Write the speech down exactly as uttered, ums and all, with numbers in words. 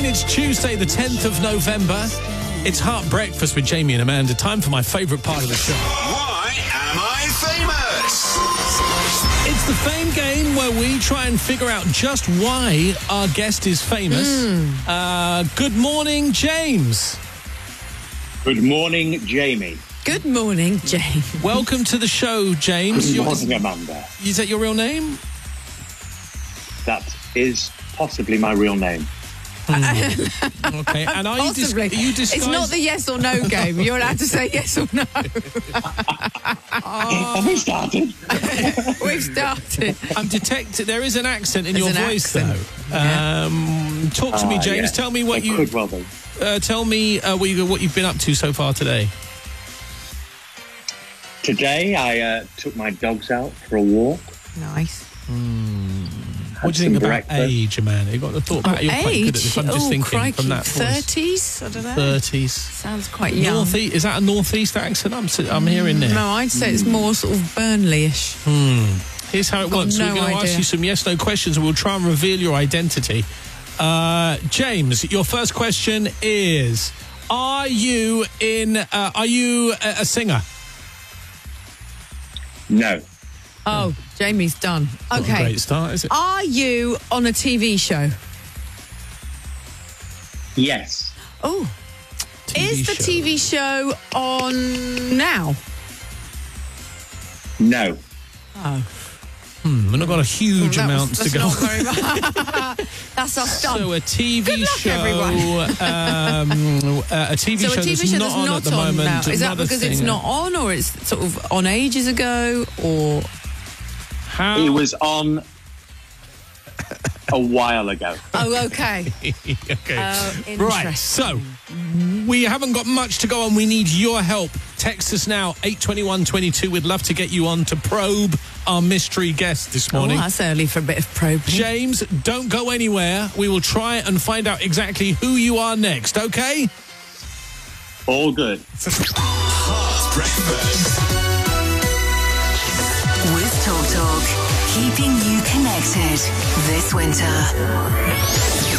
It's Tuesday, the tenth of November. It's Heart Breakfast with Jamie and Amanda. Time for my favourite part of the show. Why am I famous? It's the fame game where we try and figure out just why our guest is famous. Mm. Uh, good morning, James. Good morning, Jamie. Good morning, James. Welcome to the show, James. Good morning, Amanda. Is that your real name? That is possibly my real name. Mm. Okay, and are you, dis- are you disguised? It's not the yes or no game. You're allowed to say yes or no. Oh. Have we started? We've started. I'm detecting there is an accent in There's your an voice, accent. though. Yeah. Um, talk to uh, me, James. Yeah. Tell me what it you. Could well be. Uh, tell me uh, what, you, what you've been up to so far today. Today, I uh, took my dogs out for a walk. Nice. Mm. What do you think about breakfast. age, Amanda? You've got the thought. Oh, You're quite good at this. I'm just oh, thinking crikey. from that voice. thirties? I don't know. thirties. Sounds quite young. Northeast, is that a northeast accent I'm, I'm hearing there? No, I'd say it's more sort of Burnley-ish. Hmm. Here's how it Got works. no We're going to ask idea. you some yes/no questions, and we'll try and reveal your identity. Uh, James, your first question is: Are you in? Uh, are you a, a singer? No. Oh, Jamie's done. Not Okay. a great start, is it? Are you on a T V show? Yes. Oh. T V Is the show. T V show on now? No. Oh. Hmm, we've not got a huge That amount was, to that's go. not very much. That's us done. So a T V Good luck, show, everyone. um, uh, a T V So show a T V that's show not that's on not at the on moment. now. Is that not a because it's singer. not on, or it's sort of on ages ago, or How? It was on a while ago. oh, okay, okay. uh, Right, interesting. so we haven't got much to go on. We need your help. Text us now, eight twenty-one twenty-two. We'd love to get you on to probe our mystery guest this morning. Oh, that's early for a bit of probing. James, don't go anywhere. We will try and find out exactly who you are next, okay? All good. Heart Breakfast. With Talk Talk, keeping you connected this winter.